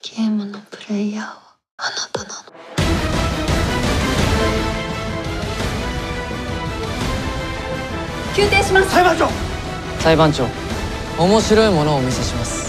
ゲームのプレイヤーはあなたなの。 休廷します。 裁判長。 裁判長、面白いものをお見せします。